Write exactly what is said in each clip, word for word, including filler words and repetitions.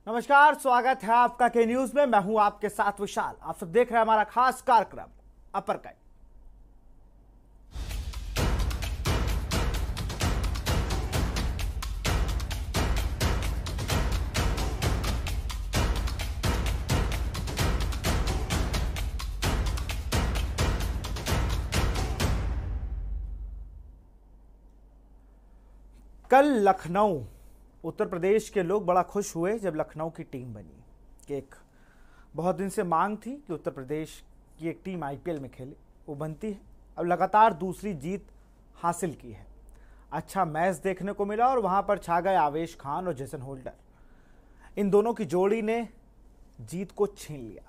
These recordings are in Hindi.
नमस्कार, स्वागत है आपका के न्यूज में। मैं हूं आपके साथ विशाल। आप सब देख रहे हैं हमारा खास कार्यक्रम अपर कट। कल लखनऊ उत्तर प्रदेश के लोग बड़ा खुश हुए जब लखनऊ की टीम बनी। कि एक बहुत दिन से मांग थी कि उत्तर प्रदेश की एक टीम आईपीएल में खेले, वो बनती है। अब लगातार दूसरी जीत हासिल की है। अच्छा मैच देखने को मिला और वहां पर छा गए आवेश खान और जेसन होल्डर। इन दोनों की जोड़ी ने जीत को छीन लिया।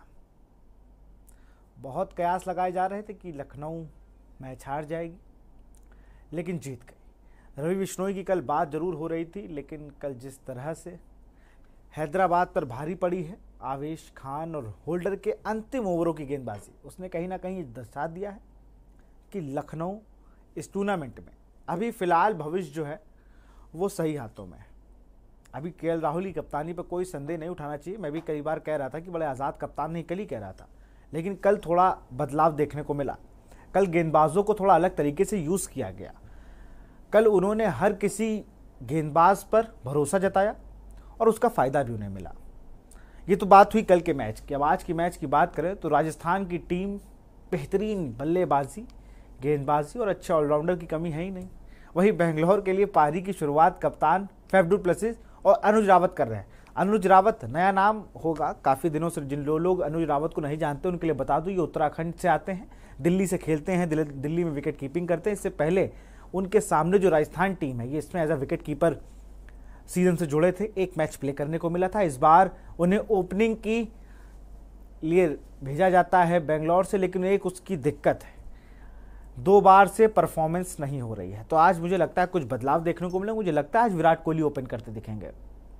बहुत कयास लगाए जा रहे थे कि लखनऊ मैच हार जाएगी, लेकिन जीत गई। रवि बिश्नोई की कल बात जरूर हो रही थी, लेकिन कल जिस तरह से हैदराबाद पर भारी पड़ी है आवेश खान और होल्डर के अंतिम ओवरों की गेंदबाजी, उसने कहीं ना कहीं दर्शा दिया है कि लखनऊ इस टूर्नामेंट में अभी फ़िलहाल भविष्य जो है वो सही हाथों में है। अभी केएल राहुल की कप्तानी पर कोई संदेह नहीं उठाना चाहिए। मैं भी कई बार कह रहा था कि बड़े आज़ाद कप्तान नहीं, कल ही कह रहा था, लेकिन कल थोड़ा बदलाव देखने को मिला। कल गेंदबाजों को थोड़ा अलग तरीके से यूज़ किया गया। कल उन्होंने हर किसी गेंदबाज पर भरोसा जताया और उसका फ़ायदा भी उन्हें मिला। ये तो बात हुई कल के मैच की। अब आज की मैच की बात करें तो राजस्थान की टीम बेहतरीन बल्लेबाजी, गेंदबाजी और अच्छे ऑलराउंडर की कमी है ही नहीं। वहीं बेंगलोर के लिए पारी की शुरुआत कप्तान फैफ डू प्लेसिस और अनुज रावत कर रहे हैं। अनुज रावत नया नाम होगा काफ़ी दिनों से। जिन लोग अनुज रावत को नहीं जानते उनके लिए बता दूँ, ये उत्तराखंड से आते हैं, दिल्ली से खेलते हैं, दिल्ली में विकेट कीपिंग करते हैं। इससे पहले उनके सामने जो राजस्थान टीम है, ये इसमें as a wicket keeper season से जुड़े थे। एक मैच प्ले करने को मिला था। इस बार उन्हें ओपनिंग की लिए भेजा जाता है बेंगलोर से, लेकिन एक उसकी दिक्कत है, दो बार से परफॉर्मेंस नहीं हो रही है। तो आज मुझे लगता है कुछ बदलाव देखने को मिले। मुझे लगता है आज विराट कोहली ओपन करते दिखेंगे।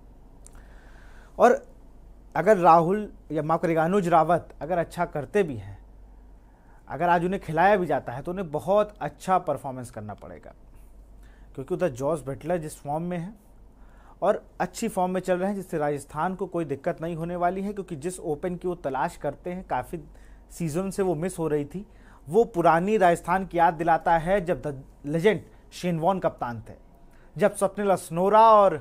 और अगर राहुल या माफ करिएगा अनुज रावत अगर अच्छा करते भी हैं, अगर आज उन्हें खिलाया भी जाता है, तो उन्हें बहुत अच्छा परफॉर्मेंस करना पड़ेगा, क्योंकि उधर जॉस बटलर जिस फॉर्म में है और अच्छी फॉर्म में चल रहे हैं, जिससे राजस्थान को कोई दिक्कत नहीं होने वाली है। क्योंकि जिस ओपन की वो तलाश करते हैं, काफ़ी सीजन से वो मिस हो रही थी, वो पुरानी राजस्थान की याद दिलाता है जब द लेजेंड शेन वॉर्न कप्तान थे, जब स्वप्निल अरोरा और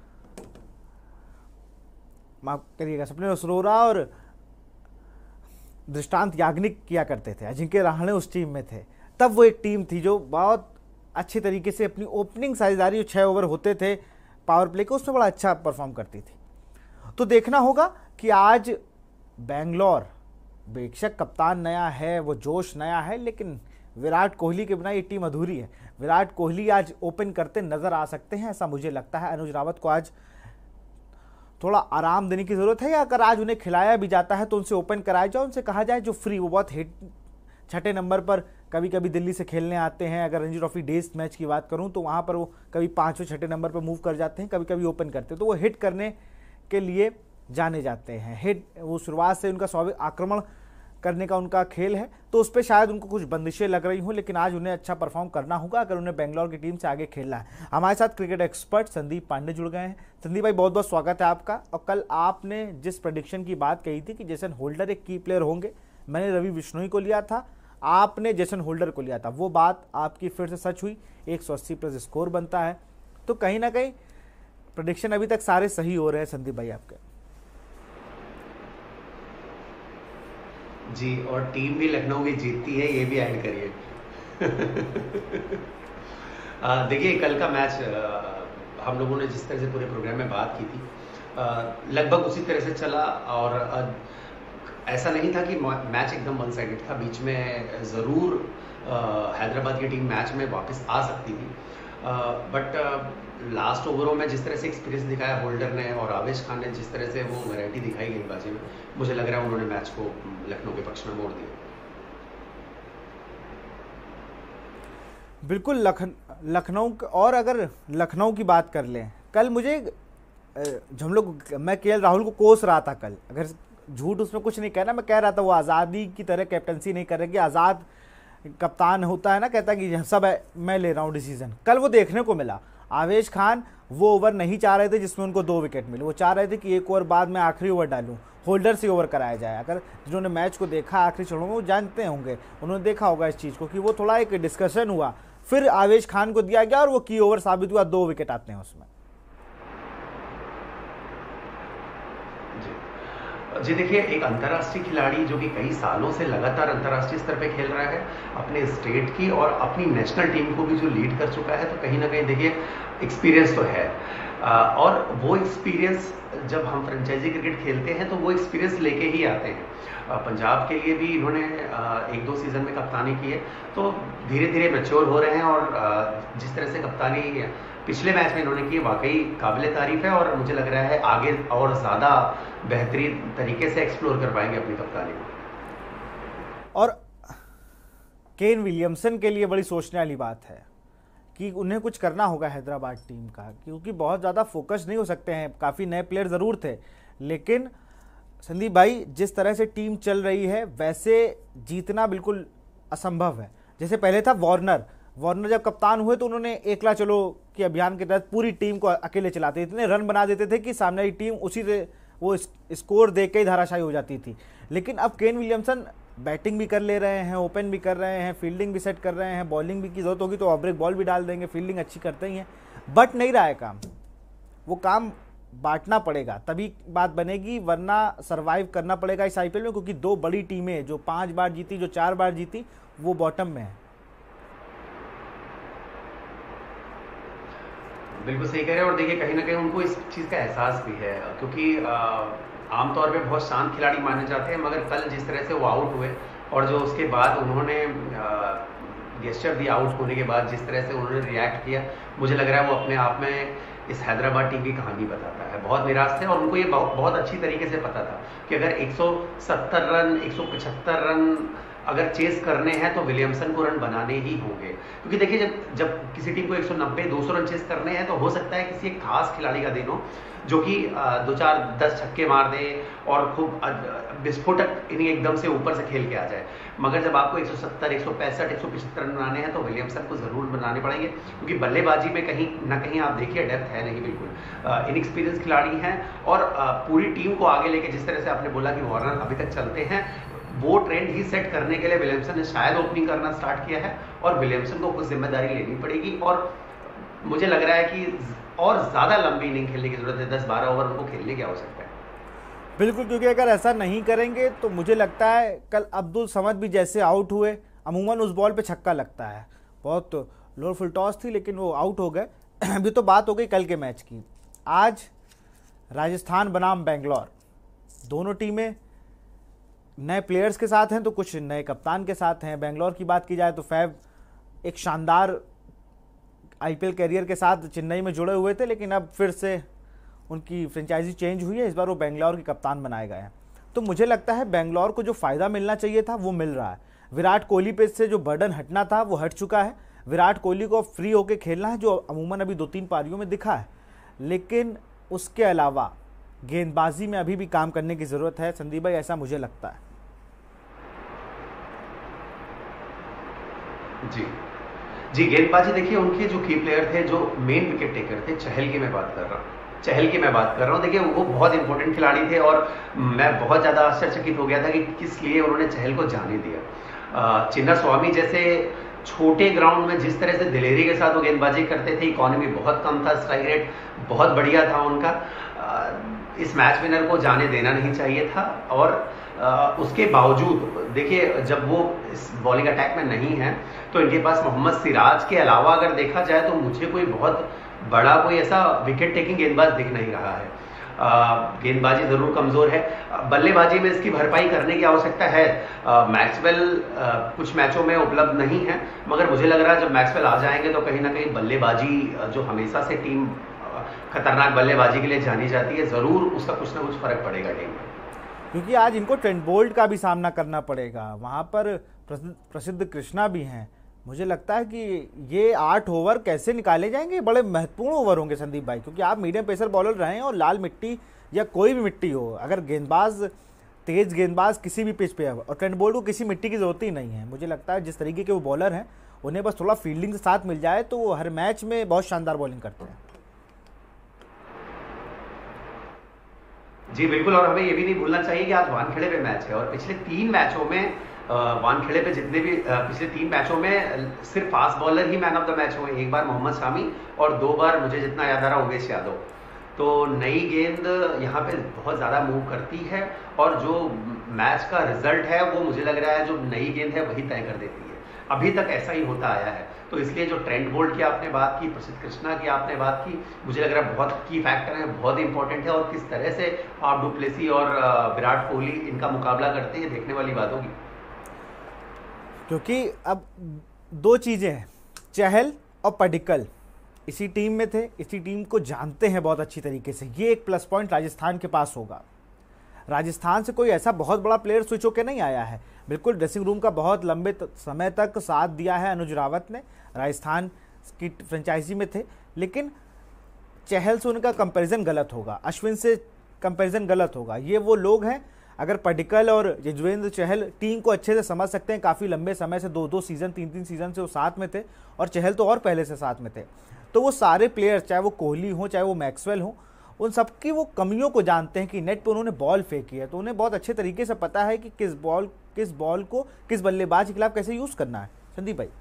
माफ करिएगा स्वप्निल अरोरा और दृष्टांत याग्निक किया करते थे, अजिंक्य रहाणे उस टीम में थे। तब वो एक टीम थी जो बहुत अच्छी तरीके से अपनी ओपनिंग साझेदारी, छः ओवर होते थे पावर प्ले के, उसमें बड़ा अच्छा परफॉर्म करती थी। तो देखना होगा कि आज बेंगलोर, बेशक कप्तान नया है, वो जोश नया है, लेकिन विराट कोहली के बिना ये टीम अधूरी है। विराट कोहली आज ओपन करते नजर आ सकते हैं, ऐसा मुझे लगता है। अनुज रावत को आज थोड़ा आराम देने की ज़रूरत है, या अगर आज उन्हें खिलाया भी जाता है तो उनसे ओपन कराया जाए, उनसे कहा जाए जो फ्री, वो बहुत हिट छठे नंबर पर कभी कभी दिल्ली से खेलने आते हैं। अगर रणजी ट्रॉफी डेज मैच की बात करूं तो वहां पर वो कभी पाँचवें छठे नंबर पर मूव कर जाते हैं, कभी कभी ओपन करते हैं, तो वो हिट करने के लिए जाने जाते हैं। हिट वो शुरुआत से उनका स्वाभाविक आक्रमण करने का उनका खेल है, तो उस पर शायद उनको कुछ बंदिशें लग रही हों, लेकिन आज उन्हें अच्छा परफॉर्म करना होगा अगर उन्हें बेंगलोर की टीम से आगे खेलना है। हमारे साथ क्रिकेट एक्सपर्ट संदीप पांडे जुड़ गए हैं। संदीप भाई, बहुत बहुत स्वागत है आपका। और कल आपने जिस प्रेडिक्शन की बात कही थी कि जेसन होल्डर एक की प्लेयर होंगे, मैंने रवि बिश्नोई को लिया था, आपने जेसन होल्डर को लिया था, वो बात आपकी फिर से सच हुई। एक सौ अस्सी प्लस स्कोर बनता है, तो कहीं ना कहीं प्रेडिक्शन अभी तक सारे सही हो रहे हैं संदीप भाई आपके। जी, और टीम भी लखनऊ की जीतती है, ये भी ऐड करिए। देखिए, कल का मैच हम लोगों ने जिस तरह से पूरे प्रोग्राम में बात की थी, लगभग उसी तरह से चला। और ऐसा नहीं था कि मैच एकदम वन साइडेड था। बीच में ज़रूर हैदराबाद की टीम मैच में वापस आ सकती थी, बट लास्ट ओवरों में जिस तरह से एक्सपीरियंस दिखाया होल्डर ने और आवेश खान ने, जिस तरह से वो वैरायटी दिखाई गेंदबाजी में, मुझे लग रहा है उन्होंने मैच को लखनऊ के पक्ष में मोड़ दिया। बिल्कुल लखन लखनऊ और अगर लखनऊ की बात कर लें, कल मुझे हम लोग, मैं केएल राहुल को कोस रहा था कल, अगर झूठ उसमें कुछ नहीं कहना, मैं कह रहा था वो आज़ादी की तरह कैप्टनसी नहीं करेंगे, आज़ाद कप्तान होता है ना, कहता है कि सब है, मैं ले रहा हूँ डिसीजन। कल वो देखने को मिला। आवेश खान वो ओवर नहीं चाह रहे थे जिसमें उनको दो विकेट मिले, वो चाह रहे थे कि एक ओवर बाद में आखिरी ओवर डालूं, होल्डर से ओवर कराया जाए। अगर जिन्होंने मैच को देखा आखिरी क्षणों में वो जानते होंगे, उन्होंने देखा होगा इस चीज़ को कि वो थोड़ा एक डिस्कशन हुआ, फिर आवेश खान को दिया गया और वो की ओवर साबित हुआ, दो विकेट आते हैं उसमें। जी देखिए, एक अंतर्राष्ट्रीय खिलाड़ी जो कि कई सालों से लगातार अंतर्राष्ट्रीय स्तर पे खेल रहा है, अपने स्टेट की और अपनी नेशनल टीम को भी जो लीड कर चुका है, तो कहीं ना कहीं देखिए एक्सपीरियंस तो है। और वो एक्सपीरियंस जब हम फ्रेंचाइजी क्रिकेट खेलते हैं तो वो एक्सपीरियंस लेके ही आते हैं। पंजाब के लिए भी इन्होंने एक दो सीजन में कप्तानी की है, तो धीरे धीरे मैच्योर हो रहे हैं। और जिस तरह से कप्तानी पिछले मैच में इन्होंने की, वाकई काबिले तारीफ है। और मुझे लग रहा है आगे और ज़्यादा बेहतरीन तरीके से एक्सप्लोर कर पाएंगे अपनी कप्तानी को। और केन विलियमसन के लिए बड़ी सोचने वाली बात है कि उन्हें कुछ करना होगा हैदराबाद टीम का, क्योंकि बहुत ज़्यादा फोकस नहीं हो सकते हैं। काफ़ी नए प्लेयर ज़रूर थे, लेकिन संदीप भाई जिस तरह से टीम चल रही है वैसे जीतना बिल्कुल असंभव है। जैसे पहले था वार्नर, वार्नर जब कप्तान हुए तो उन्होंने एकला चलो के अभियान के तहत पूरी टीम को अकेले चलाते थे, इतने रन बना देते थे कि सामने की टीम उसी से वो स्कोर देख के ही धाराशायी हो जाती थी। लेकिन अब केन विलियमसन बैटिंग भी कर ले रहे हैं, ओपन भी कर रहे हैं, फील्डिंग भी सेट कर रहे हैं, बॉलिंग भी की जरूरत होगी तो ऑफ ब्रेक बॉल भी डाल देंगे, फील्डिंग अच्छी करते ही हैं। बट नहीं रहा है काम, वो काम बांटना पड़ेगा तभी बात बनेगी, वरना सरवाइव करना पड़ेगा इस आईपीएल में, क्योंकि दो बड़ी टीमें जो पांच बार जीती, जो चार बार जीती, वो बॉटम में है। बिल्कुल सही कह रहे हैं। और देखिए कहीं ना कहीं उनको इस चीज़ का एहसास भी है, क्योंकि आमतौर पे बहुत शांत खिलाड़ी माने जाते हैं, मगर कल जिस तरह से वो आउट हुए और जो उसके बाद उन्होंने गेस्चर दिया आउट होने के बाद, जिस तरह से उन्होंने रिएक्ट किया, मुझे लग रहा है वो अपने आप में इस हैदराबाद टीम की कहानी बताता है। बहुत निराश थे और उनको ये बहुत अच्छी तरीके से पता था कि अगर एक सौ सत्तर रन, एक सौ पचहत्तर रन अगर चेस करने हैं तो विलियमसन को रन बनाने ही होंगे। क्योंकि देखिए जब जब किसी टीम को एक सौ नब्बे दो सौ रन चेस करने हैं तो हो सकता है किसी एक खास खिलाड़ी का दिन हो जो कि दो चार दस छक्के मार दे और खूब विस्फोटक इनिंग एकदम से ऊपर से खेल के आ जाए। मगर जब आपको एक सौ सत्तर, एक सौ पैंसठ, एक सौ पचहत्तर रन बनाने हैं तो विलियमसन को जरूर बनाने पड़ेंगे, क्योंकि बल्लेबाजी में कहीं ना कहीं आप देखिए डेप्थ है नहीं, बिल्कुल इनएक्सपीरियंस खिलाड़ी हैं। और पूरी टीम को आगे लेके जिस तरह से आपने बोला कि वार्नर अभी तक चलते हैं, वो ट्रेंड ही सेट करने के लिए विलियमसन ने शायद ओपनिंग करना स्टार्ट किया है और विलियमसन को कुछ जिम्मेदारी लेनी पड़ेगी। और मुझे लग रहा है कि और ज्यादा लंबी इनिंग खेलने की जरूरत है, दस बारह ओवर उनको खेलने की आवश्यकता है। बिल्कुल, क्योंकि अगर ऐसा नहीं करेंगे तो मुझे लगता है कल अब्दुल समद भी जैसे आउट हुए, अमूमन उस बॉल पे छक्का लगता है, बहुत लोअर फुल टॉस थी लेकिन वो आउट हो गए। अभी तो बात हो गई कल के मैच की। आज राजस्थान बनाम बेंगलोर, दोनों टीमें नए प्लेयर्स के साथ हैं तो कुछ नए कप्तान के साथ हैं। बेंगलोर की बात की जाए तो फैब एक शानदार आईपीएल कैरियर के साथ चेन्नई में जुड़े हुए थे, लेकिन अब फिर से उनकी फ्रेंचाइजी चेंज हुई है, इस बार वो बेंगलोर के कप्तान बनाए गए हैं। तो मुझे लगता है बेंगलोर को जो फ़ायदा मिलना चाहिए था वो मिल रहा है। विराट कोहली पे से जो बर्डन हटना था वो हट चुका है। विराट कोहली को फ्री होकर खेलना है, जो अमूमन अभी दो तीन पारियों में दिखा है, लेकिन उसके अलावा गेंदबाजी में अभी भी काम करने की ज़रूरत है संदीप भाई, ऐसा मुझे लगता है। जी जी गेंदबाजी देखिए, उनके जो की प्लेयर थे, जो मेन विकेट टेकर थे, चहल की मैं बात कर रहा हूँ चहल की मैं बात कर रहा हूँ देखिए वो बहुत इंपॉर्टेंट खिलाड़ी थे और मैं बहुत ज़्यादा आश्चर्यचकित हो गया था कि किस लिए उन्होंने चहल को जाने दिया। चिन्ना स्वामी जैसे छोटे ग्राउंड में जिस तरह से दिलेरी के साथ वो गेंदबाजी करते थे, इकोनॉमी बहुत कम था, स्ट्राइक रेट बहुत बढ़िया था उनका, इस मैच विनर को जाने देना नहीं चाहिए था। और उसके बावजूद देखिए जब वो इस बॉलिंग अटैक में नहीं है तो इनके पास मोहम्मद सिराज के अलावा अगर देखा जाए तो मुझे कोई बहुत बड़ा कोई ऐसा विकेट टेकिंग गेंदबाज दिख नहीं रहा है। गेंदबाजी जरूर कमजोर है, बल्लेबाजी में इसकी भरपाई करने की आवश्यकता है। मैक्सवेल कुछ मैचों में उपलब्ध नहीं है, मगर मुझे लग रहा है जब मैक्सवेल आ जाएंगे तो कहीं ना कहीं बल्लेबाजी जो हमेशा से टीम खतरनाक बल्लेबाजी के लिए जानी जाती है, जरूर उसका कुछ ना कुछ फर्क पड़ेगा टीम में। क्योंकि आज इनको ट्रेंट बोल्ट का भी सामना करना पड़ेगा, वहाँ पर प्रसिद्ध कृष्णा भी हैं। मुझे लगता है कि ये आठ ओवर कैसे निकाले जाएंगे, बड़े महत्वपूर्ण ओवर होंगे संदीप भाई, क्योंकि आप मीडियम पेसर बॉलर रहें और लाल मिट्टी या कोई भी मिट्टी हो, अगर गेंदबाज तेज गेंदबाज किसी भी पिच पे है, और ट्रेंट बोल्ट को किसी मिट्टी की जरूरत ही नहीं है। मुझे लगता है जिस तरीके के वो बॉलर हैं, उन्हें बस थोड़ा फील्डिंग से साथ मिल जाए तो वो हर मैच में बहुत शानदार बॉलिंग करते हैं। जी बिल्कुल, और हमें ये भी नहीं भूलना चाहिए कि आज वानखेड़े पे मैच है, और पिछले तीन मैचों में वानखेड़े पे जितने भी पिछले तीन मैचों में सिर्फ फास्ट बॉलर ही मैन ऑफ द मैच हुए। एक बार मोहम्मद शामी और दो बार मुझे जितना याद आ रहा उमेश यादव। तो नई गेंद यहाँ पे बहुत ज़्यादा मूव करती है, और जो मैच का रिजल्ट है वो मुझे लग रहा है जो नई गेंद है वही तय कर देती है। अभी तक ऐसा ही होता आया है। तो इसलिए जो ट्रेंट बोल्ट की आपने बात की, प्रसिद्ध कृष्णा की आपने बात की, मुझे लग रहा है बहुत की फैक्टर है, बहुत इंपॉर्टेंट है, और किस तरह से आप डुप्लेसी और विराट कोहली इनका मुकाबला करते हैं देखने वाली बात होगी। क्योंकि अब दो चीज़ें हैं, चहल और पडिक्कल इसी टीम में थे, इसी टीम को जानते हैं बहुत अच्छी तरीके से। ये एक प्लस पॉइंट राजस्थान के पास होगा। राजस्थान से कोई ऐसा बहुत बड़ा प्लेयर स्विच होकर नहीं आया है। बिल्कुल ड्रेसिंग रूम का बहुत लंबे समय तक साथ दिया है अनुज रावत ने, राजस्थान की फ्रेंचाइजी में थे, लेकिन चहल से उनका कंपैरिजन गलत होगा, अश्विन से कंपैरिजन गलत होगा। ये वो लोग हैं, अगर पडिक्कल और युजवेंद्र चहल टीम को अच्छे से समझ सकते हैं, काफ़ी लंबे समय से दो दो सीज़न तीन तीन सीज़न से वो साथ में थे, और चहल तो और पहले से साथ में थे, तो वो सारे प्लेयर चाहे वो कोहली हो चाहे वो मैक्सवेल हो, उन सबकी वो कमियों को जानते हैं कि नेट पे उन्होंने बॉल फेंकी है, तो उन्हें बहुत अच्छे तरीके से पता है कि किस बॉल किस बॉल को किस बल्लेबाज के खिलाफ कैसे यूज़ करना है। संदीप भाई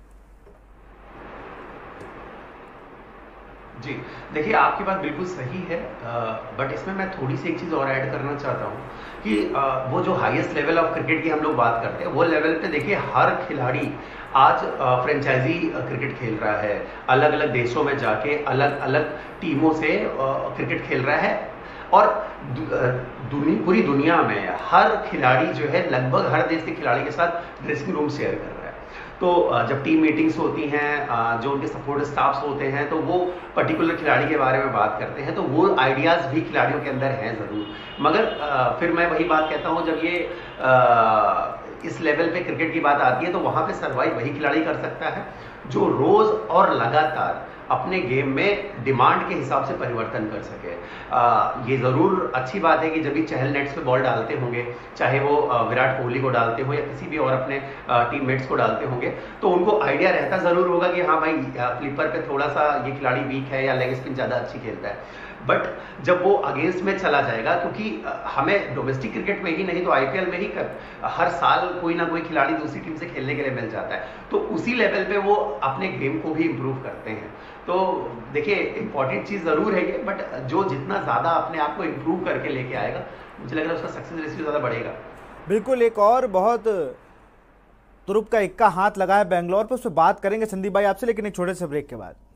जी देखिए, आपकी बात बिल्कुल सही है, बट इसमें मैं थोड़ी सी एक चीज़ और ऐड करना चाहता हूँ कि आ, वो जो हाईएस्ट लेवल ऑफ क्रिकेट की हम लोग बात करते हैं, वो लेवल पे देखिए हर खिलाड़ी आज फ्रेंचाइजी क्रिकेट खेल रहा है, अलग अलग देशों में जाके अलग अलग टीमों से क्रिकेट खेल रहा है, और दुनि, पूरी दुनिया में हर खिलाड़ी जो है लगभग हर देश के खिलाड़ी के साथ ड्रेसिंग रूम शेयर कर रहा है। तो जब टीम मीटिंग्स होती हैं, जो उनके सपोर्ट स्टाफ्स होते हैं, तो वो पर्टिकुलर खिलाड़ी के बारे में बात करते हैं, तो वो आइडियाज़ भी खिलाड़ियों के अंदर हैं ज़रूर। मगर फिर मैं वही बात कहता हूँ, जब ये इस लेवल पे क्रिकेट की बात आती है तो वहाँ पे सर्वाइव वही खिलाड़ी कर सकता है जो रोज़ और लगातार अपने गेम में डिमांड के हिसाब से परिवर्तन कर सके। आ, ये ज़रूर अच्छी बात है कि जब भी चहल नेट्स पे बॉल डालते होंगे, चाहे वो विराट कोहली को डालते हो या किसी भी और अपने टीममेट्स को डालते होंगे, तो उनको आइडिया रहता ज़रूर होगा कि हाँ भाई फ्लिपर पे थोड़ा सा ये खिलाड़ी वीक है या लेग स्पिन ज़्यादा अच्छी खेलता है। बट जब वो अगेंस्ट में चला जाएगा, क्योंकि हमें डोमेस्टिक क्रिकेट में ही नहीं तो आईपीएल में ही कर, हर साल कोई ना कोई खिलाड़ी दूसरी टीम से खेलने के लिए मिल जाता है, तो उसी लेवल पे वो अपने गेम को भी इम्प्रूव करते हैं। तो देखिए इंपॉर्टेंट चीज़ ज़रूर है ये, बट जो जितना ज़्यादा अपने आप को इम्प्रूव करके लेके आएगा, मुझे लग रहा है उसका सक्सेस रेशियो ज़्यादा बढ़ेगा। बिल्कुल, एक और बहुत तुरुप का इक्का हाथ लगा है बेंगलोर पर, उस पर बात करेंगे संदीप भाई आपसे, लेकिन एक छोटे से ब्रेक के बाद।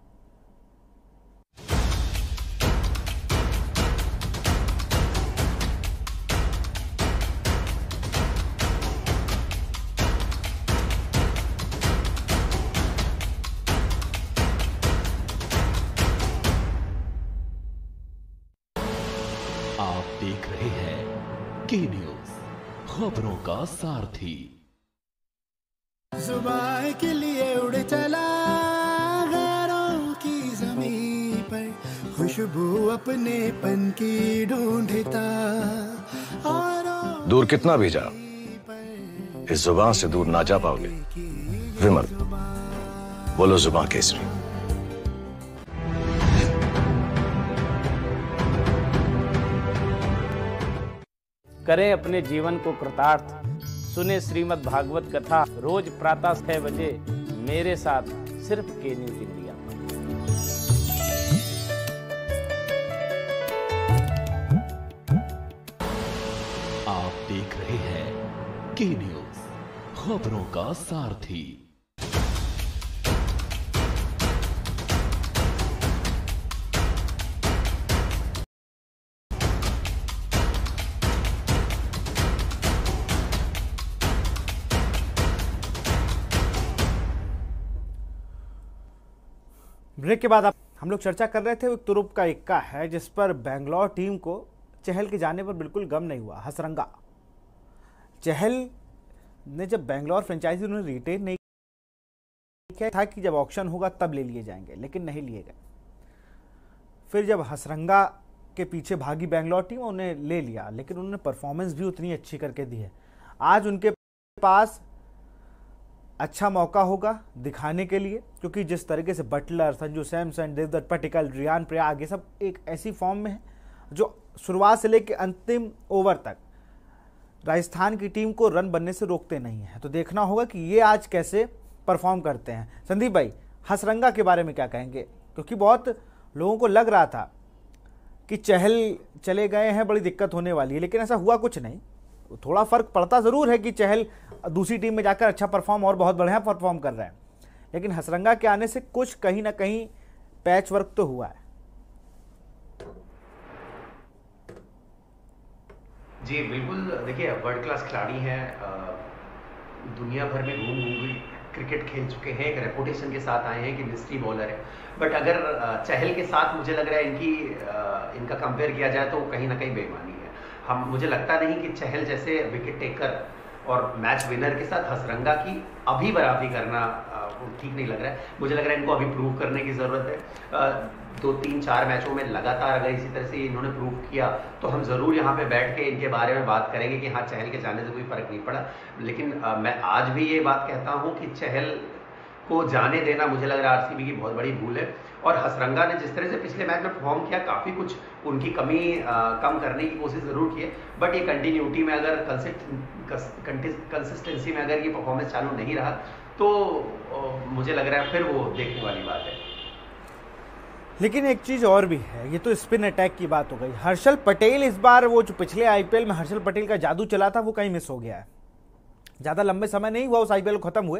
देख रहे हैं के न्यूज, खबरों का सारथी। जुबान के लिए उड़ चला गैरों की ज़मीं पर, खुशबू अपने पन की ढूंढता, और दूर कितना भी जा इस जुबान से दूर ना जा पाओगे। विमल, बोलो जुबान केसरी। करें अपने जीवन को कृतार्थ, सुने श्रीमद् भागवत कथा रोज प्रातः छह बजे मेरे साथ सिर्फ के न्यूज इंडिया। आप देख रहे हैं के न्यूज, खबरों का सारथी। ब्रेक के बाद आप हम लोग चर्चा कर रहे थे, एक तुरुप का इक्का है जिस पर बेंगलोर टीम को चहल के जाने पर बिल्कुल गम नहीं हुआ। हसरंगा चहल ने जब बेंगलोर फ्रेंचाइजी उन्होंने रिटेन नहीं किया था कि जब ऑक्शन होगा तब ले लिए जाएंगे, लेकिन नहीं लिए गए। फिर जब हसरंगा के पीछे भागी बेंगलोर टीम, उन्हें ले लिया, लेकिन उन्होंने परफॉर्मेंस भी उतनी अच्छी करके दी है। आज उनके पास अच्छा मौका होगा दिखाने के लिए, क्योंकि जिस तरीके से बटलर, संजू सैमसन, देवदत्त पट्टिकल, रियान पराग, ये सब एक ऐसी फॉर्म में है जो शुरुआत से लेकर अंतिम ओवर तक राजस्थान की टीम को रन बनने से रोकते नहीं हैं। तो देखना होगा कि ये आज कैसे परफॉर्म करते हैं। संदीप भाई, हसरंगा के बारे में क्या कहेंगे? क्योंकि बहुत लोगों को लग रहा था कि चहल चले गए हैं, बड़ी दिक्कत होने वाली है, लेकिन ऐसा हुआ कुछ नहीं। थोड़ा फर्क पड़ता ज़रूर है कि चहल दूसरी टीम में जाकर अच्छा परफॉर्म और बहुत बढ़िया परफॉर्म कर रहे हैं, लेकिन हसरंगा के आने से कुछ कहीं ना कहीं पैच वर्क तो हुआ है। जी बिल्कुल, देखिए वर्ल्ड क्लास खिलाड़ी हैं, दुनिया भर में घूम घूम क्रिकेट खेल चुके हैं, एक रेपुटेशन के साथ आए हैं कि मिस्ट्री बॉलर है। बट अगर चहल के साथ मुझे लग रहा है इनकी इनका कंपेयर किया जाए तो कहीं ना कहीं बेईमानी है। हम मुझे लगता नहीं कि चहल जैसे विकेट टेकर और मैच विनर के साथ हसरंगा की अभी बराबरी करना ठीक नहीं लग रहा है। मुझे लग रहा है इनको अभी प्रूव करने की ज़रूरत है। दो तीन चार मैचों में लगातार अगर इसी तरह से इन्होंने प्रूव किया तो हम ज़रूर यहाँ पे बैठ के इनके बारे में बात करेंगे कि हाँ, चहल के जाने से कोई फ़र्क नहीं पड़ा। लेकिन आ, मैं आज भी ये बात कहता हूँ कि चहल को जाने देना मुझे लग रहा है आरसीबी की बहुत बड़ी भूल है। और हसरंगा ने जिस तरह से पिछले मैच में परफॉर्म किया, काफ़ी कुछ उनकी कमी आ, कम करने की कोशिश ज़रूर की है। बट ये कंटिन्यूटी में अगर कंसिस्टेंसी में अगर ये परफॉर्मेंस चालू नहीं रहा तो आ, मुझे लग रहा है फिर वो देखने वाली बात है। लेकिन एक चीज़ और भी है, ये तो स्पिन अटैक की बात हो गई। हर्षल पटेल इस बार, वो जो पिछले आईपीएल में हर्षल पटेल का जादू चला था, वो कहीं मिस हो गया है। ज़्यादा लंबे समय नहीं हुआ उस आईपीएल को खत्म हुए।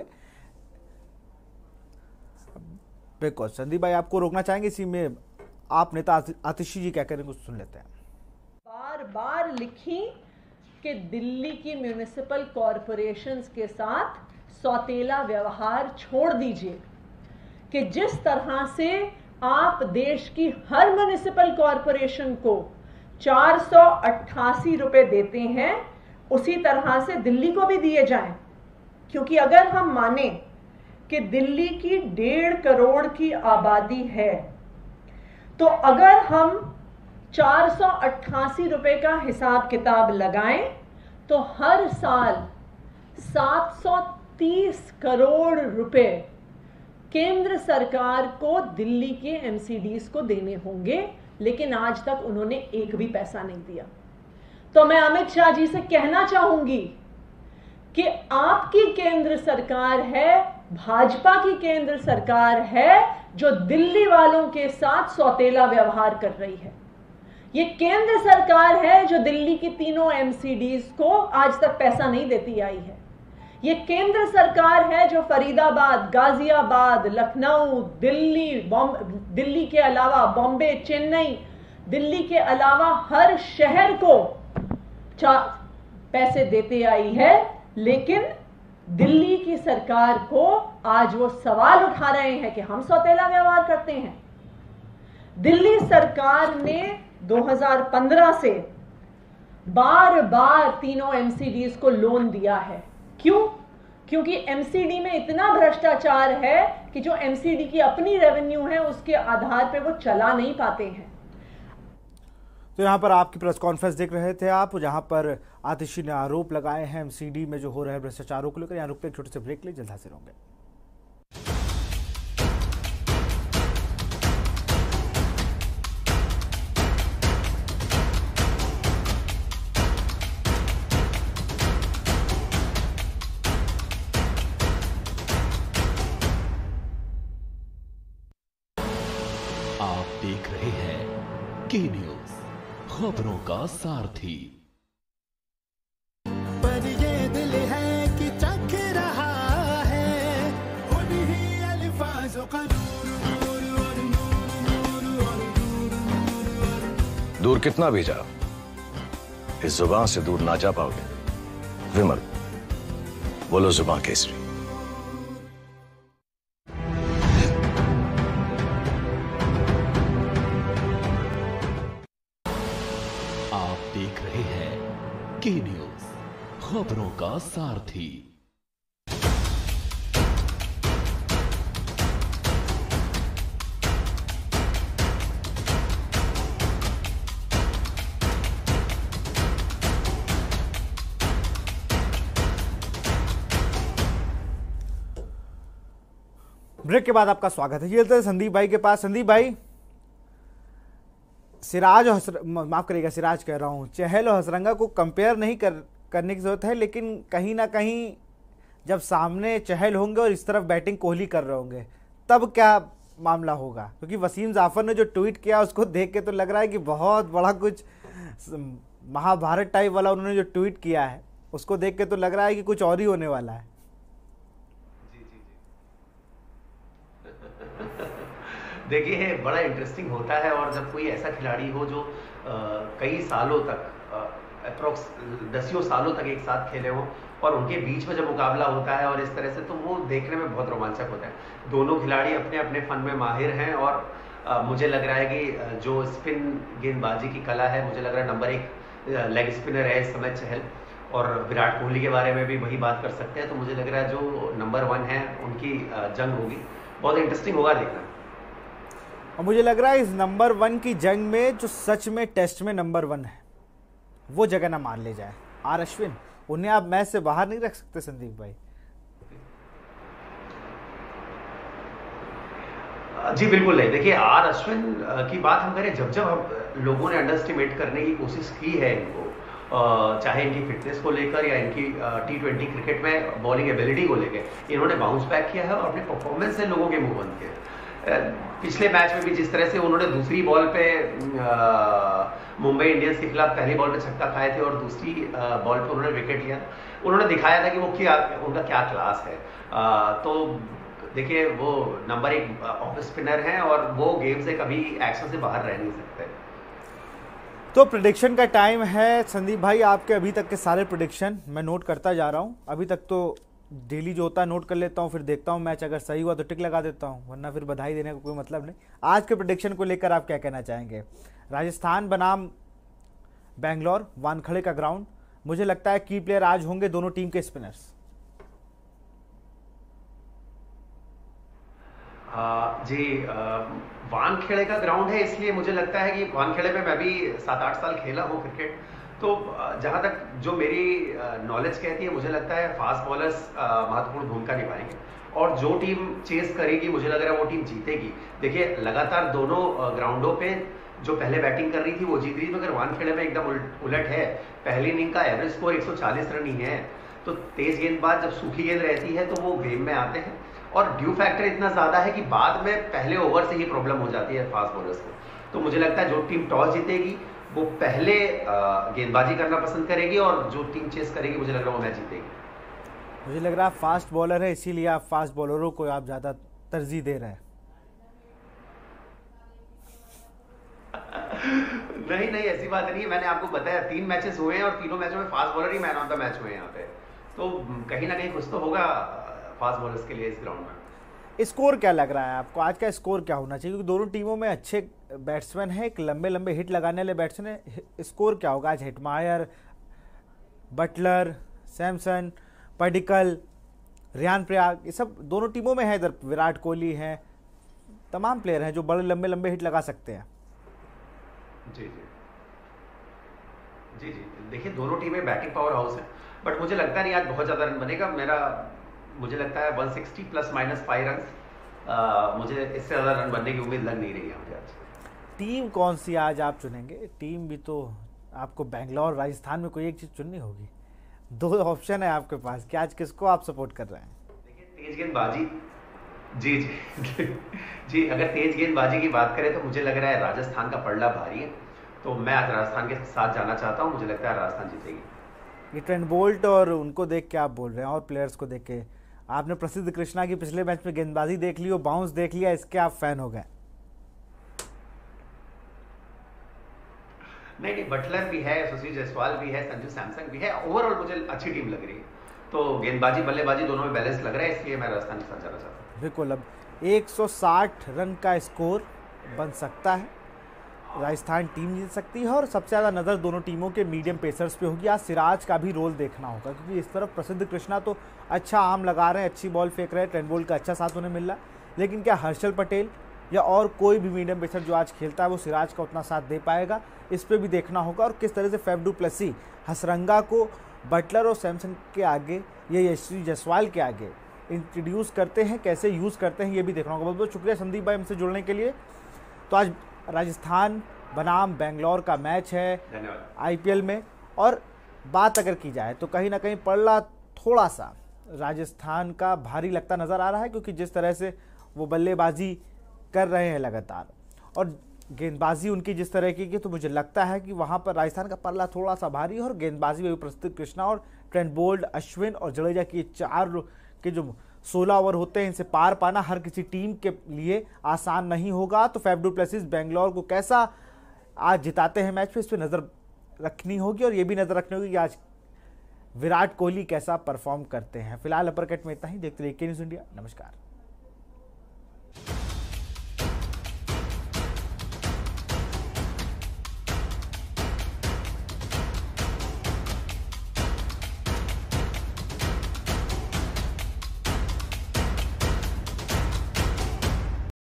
बिल्कुल संदीप भाई, आपको रोकना चाहेंगे इसी में, आप नेता आतिशी जी क्या करेंगे कुछ सुन लेते हैं। बार बार लिखी कि दिल्ली की म्यूनिसिपल कॉरपोरेशंस के साथ सौतेला व्यवहार छोड़ दीजिए, कि जिस तरह से आप देश की हर म्युनिसिपल कॉरपोरेशन को चार सौ अट्ठासी रुपए देते हैं, उसी तरह से दिल्ली को भी दिए जाएं। क्योंकि अगर हम माने कि दिल्ली की डेढ़ करोड़ की आबादी है, तो अगर हम चार सौ अट्ठासी रुपए का हिसाब किताब लगाएं तो हर साल सात सौ तीस करोड़ रुपए केंद्र सरकार को दिल्ली के एमसीडीज को देने होंगे। लेकिन आज तक उन्होंने एक भी पैसा नहीं दिया। तो मैं अमित शाह जी से कहना चाहूंगी कि आपकी केंद्र सरकार है, भाजपा की केंद्र सरकार है, जो दिल्ली वालों के साथ सौतेला व्यवहार कर रही है। ये केंद्र सरकार है जो दिल्ली की तीनों एमसीडीज को आज तक पैसा नहीं देती आई है। ये केंद्र सरकार है जो फरीदाबाद, गाजियाबाद, लखनऊ, दिल्ली, दिल्ली के अलावा बॉम्बे, चेन्नई, दिल्ली के अलावा हर शहर को पैसे देते आई है। लेकिन दिल्ली की सरकार को आज वो सवाल उठा रहे हैं कि हम सौतेला व्यवहार करते हैं। दिल्ली सरकार ने दो हज़ार पंद्रह से बार बार तीनों एमसीडीज को लोन दिया है। क्यों? क्योंकि एमसीडी में इतना भ्रष्टाचार है कि जो एमसीडी की अपनी रेवेन्यू है उसके आधार पे वो चला नहीं पाते हैं। तो यहाँ पर आपकी प्रेस कॉन्फ्रेंस देख रहे थे आप, जहाँ पर आतिशी ने आरोप लगाए हैं एमसीडी में जो हो रहे हैं भ्रष्टाचारों को लेकर। यहाँ रुकते एक छोटे से ब्रेक ले, जल्द हाजिर होंगे। आप देख रहे हैं के न्यूज, खबरों का सारथी। पर ये दिल है कि चख रहा है उन्हीं अल्फाज़ों का नूर, नूर और नूर, नूर और नूर, नूर और दूर कितना भी जा, इस जुबान से दूर ना जा पाओगे। विमल, बोलो जुबान केसरी। देख रहे हैं के न्यूज, खबरों का सारथी। ब्रेक के बाद आपका स्वागत है। चलते हैं संदीप भाई के पास। संदीप भाई, सिराज और हसर... माफ करिएगा सिराज कह रहा हूँ, चहल और हसरंगा को कंपेयर नहीं कर करने की जरूरत है, लेकिन कहीं ना कहीं जब सामने चहल होंगे और इस तरफ बैटिंग कोहली कर रहे होंगे तब क्या मामला होगा? क्योंकि वसीम जाफर ने जो ट्वीट किया उसको देख के तो लग रहा है कि बहुत बड़ा कुछ महाभारत टाइप वाला उन्होंने जो ट्वीट किया है उसको देख के तो लग रहा है कि कुछ और ही होने वाला है। जी जी जी देखिए, बड़ा इंटरेस्टिंग होता है और जब कोई ऐसा खिलाड़ी हो जो आ, कई सालों तक अप्रोक्स दसियों सालों तक एक साथ खेले हों और उनके बीच में जब मुकाबला होता है और इस तरह से, तो वो देखने में बहुत रोमांचक होता है। दोनों खिलाड़ी अपने अपने फन में माहिर हैं और आ, मुझे लग रहा है कि जो स्पिन गेंदबाजी की कला है, मुझे लग रहा है नंबर एक लेग स्पिनर है इस समय चहल, और विराट कोहली के बारे में भी वही बात कर सकते हैं। तो मुझे लग रहा है जो नंबर वन है उनकी जंग होगी, बहुत इंटरेस्टिंग होगा देखना। और मुझे लग रहा है इस नंबर वन की जंग में जो सच में टेस्ट में नंबर वन है वो जगह ना मान ले जाए आर अश्विन, उन्हें आप मैच से बाहर नहीं रख सकते संदीप भाई। जी बिल्कुल नहीं। देखिए, आर अश्विन की बात हम करें, जब जब हम लोगों ने अंडरस्टिमेट करने की कोशिश की है इनको, चाहे इनकी फिटनेस को लेकर या इनकी टी ट्वेंटी क्रिकेट में बॉलिंग एबिलिटी को लेकर, इन्होंने बाउंस बैक किया है और अपने परफॉर्मेंस से लोगों के मुंह बंद किए। पिछले मैच में भी जिस तरह से उन्होंने दूसरी बॉल पे मुंबई इंडियंस के खिलाफ पहली बॉल पे छक्का खाए थे और दूसरी बॉल पे उन्होंने विकेट लिया, उन्होंने दिखाया था कि वो क्या उनका क्या क्लास है। आ, तो देखिए, वो नंबर एक ऑफ स्पिनर हैं और वो गेम से कभी एक्शन से बाहर रह नहीं सकते। तो प्रेडिक्शन का टाइम है संदीप भाई। आपके अभी तक के सारे प्रेडिक्शन मैं नोट करता जा रहा हूँ। अभी तक तो डेली जो होता है नोट कर लेता हूँ, फिर देखता हूँ मैच अगर सही हुआ तो टिक लगा देता हूँ, वरना फिर बधाई देने का कोई मतलब नहीं। आज के प्रेडिक्शन को लेकर आप क्या कहना चाहेंगे? राजस्थान बनाम बेंगलोर, वानखेड़े का ग्राउंड, मुझे लगता है की प्लेयर आज होंगे दोनों टीम के स्पिनर्स। आ, जी आ, वानखेड़े का ग्राउंड है, इसलिए मुझे लगता है कि वानखेड़े में मैं भी सात आठ साल खेला हूँ क्रिकेट, तो जहां तक जो मेरी नॉलेज कहती है, मुझे लगता है फास्ट बॉलर्स महत्वपूर्ण भूमिका निभाएंगे और जो टीम चेस करेगी मुझे लग रहा है वो टीम जीतेगी। देखिए, लगातार दोनों ग्राउंडों पे जो पहले बैटिंग कर रही थी वो जीत रही थी, मगर वानखेड़े में एकदम उलट है। पहली इनिंग का एवरेज स्कोर एक सौ चालीस रन ही है, तो तेज गेंदबाज जब सूखी गेंद रहती है तो वो गेम में आते हैं और ड्यू फैक्टर इतना ज्यादा है कि बाद में पहले ओवर से ही प्रॉब्लम हो जाती है फास्ट बॉलर्स को। तो मुझे लगता है जो टीम टॉस जीतेगी वो पहले गेंदबाजी करना पसंद करेगी और जो टीम चेस करेगी मुझे लग रहा है वो मैच जीतेगी। मुझे लग रहा है फास्ट बॉलर है, इसीलिए आप फास्ट बॉलरों को आप ज्यादा तरजीह दे रहे हैं। नहीं नहीं, ऐसी बात नहीं है। मैंने आपको बताया तीन मैचेस हुए हैं और तीनों मैचों में फास्ट बॉलर ही मैन ऑफ द मैच हुए हैं यहाँ पे, तो कहीं ना कहीं कुछ तो होगा फास्ट बॉलर्स के लिए इस ग्राउंड में। स्कोर क्या लग रहा है आपको? आज का स्कोर क्या होना चाहिए? क्योंकि दोनों टीमों में अच्छे बैट्समैन हैं, एक लंबे लंबे हिट लगाने वाले बैट्समैन है। स्कोर क्या होगा आज? हिटमायर, बटलर, सैमसन, पडिक्कल, रियान पराग, ये सब दोनों टीमों में है। इधर विराट कोहली हैं, तमाम प्लेयर हैं जो बड़े लंबे लंबे हिट लगा सकते हैं। जी जी जी जी देखिए, दोनों टीमें बैटिंग पावर हाउस है, बट मुझे लगता नहीं आज बहुत ज्यादा रन बनेगा। मेरा मुझे लगता है एक सौ साठ प्लस माइनस फाइव रन, मुझे इससे ज्यादा रन बनने की उम्मीद लग नहीं रही है मुझे आज। टीम कौन सी आज आप चुनेंगे? टीम भी तो आपको बेंगलोर, राजस्थान में कोई एक चीज चुननी होगी। दो ऑप्शन है आपके पास कि आज किसको आप सपोर्ट कर रहे हैं? देखिए, तेज गेंदबाजी, जी जी जी अगर तेज गेंदबाजी की बात करें तो मुझे लग रहा है राजस्थान का पलड़ा भारी है, तो मैं आज राजस्थान के साथ जाना चाहता हूं। मुझे लगता है राजस्थान जीतेगी। ये ट्रेंट बोल्ट और उनको देख के आप बोल रहे हैं और प्लेयर्स को देख के? आपने प्रसिद्ध कृष्णा की पिछले मैच में गेंदबाजी देख ली और बाउंस देख लिया, इसके आप फैन हो गए? नहीं नहीं, बटलर भी है, यशस्वी जायसवाल भी है, संजू सैमसन भी है, ओवरऑल मुझे अच्छी टीम लग रही है। तो गेंदबाजी बल्लेबाजी दोनों में बैलेंस लग रहा है, इसलिए मैं राजस्थान के साथ जाना चाहता हूँ। बिल्कुल, अब एक सौ साठ रन का स्कोर बन सकता है, राजस्थान टीम जीत सकती है और सबसे ज़्यादा नज़र दोनों टीमों के मीडियम पेसर्स पे होगी। आज सिराज का भी रोल देखना होगा, क्योंकि इस तरफ प्रसिद्ध कृष्णा तो अच्छा आम लगा रहे हैं, अच्छी बॉल फेंक रहे हैं, ट्रेंट बोल्ट का अच्छा साथ उन्हें मिल रहा है, लेकिन क्या हर्षल पटेल या और कोई भी मीडियम पेसर जो आज खेलता है वो सिराज का उतना साथ दे पाएगा? इस पर भी देखना होगा। और किस तरह से फैफ डू प्लेसी हसरंगा को बटलर और सैमसन के आगे या यशस्वी जायसवाल के आगे इंट्रोड्यूस करते हैं, कैसे यूज़ करते हैं, ये भी देखना होगा। बहुत बहुत शुक्रिया संदीप भाई हमसे जुड़ने के लिए। तो आज राजस्थान बनाम बेंगलोर का मैच है धन्यवाद आईपीएल में, और बात अगर की जाए तो कहीं ना कहीं पल्ला थोड़ा सा राजस्थान का भारी लगता नज़र आ रहा है, क्योंकि जिस तरह से वो बल्लेबाजी कर रहे हैं लगातार और गेंदबाजी उनकी जिस तरह की की तो मुझे लगता है कि वहाँ पर राजस्थान का पल्ला थोड़ा सा भारी है। और गेंदबाजी में भी प्रसिद्ध कृष्णा और ट्रेंट बोल्ट, अश्विन और जडेजा की चार के जो सोलह ओवर होते हैं, इनसे पार पाना हर किसी टीम के लिए आसान नहीं होगा। तो फैफ डु प्लेसिस बेंगलोर को कैसा आज जिताते हैं मैच पे, इस पर नज़र रखनी होगी, और ये भी नज़र रखनी होगी कि आज विराट कोहली कैसा परफॉर्म करते हैं। फिलहाल अपर कट में इतना ही। देखते रहिए के न्यूज़ इंडिया। नमस्कार।